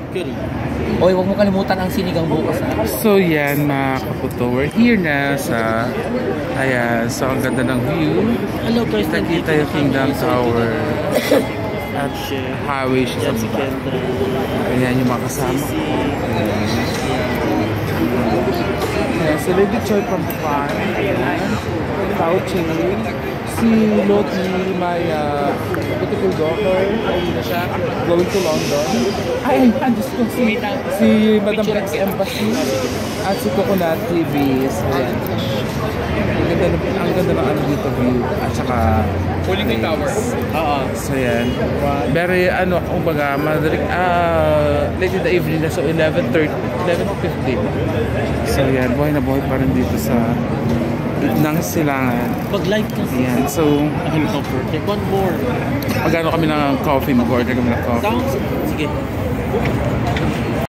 Mercury. Oy, huwag mo kalimutan ang sinigang bukas. So yan mga kaputo, we're here na sa ayan, so ang ganda ng view. Hello guys, nakita yung Kingdom Tower at highway siya sa baba. Ayan yung mga kasama. Ayan, so Lady Choi from the farm. Couching. Si Loti, my beautiful daughter, ayun na siya, going to London. Ay, Diyos ko, si Madam Rex Embassy at si Coconut TV. So, yan. Ang ganda ng ano dito view. At saka Pulling Tower. Oo. So, yan. Very, kumbaga, late in the evening na, so 11:50. So, yan. Buhay na buhay pa rin dito sa ng silangan. Pag-live kasi. Yan. So, take one more. magano kami ng coffee, mag-order kami ng coffee. Sige.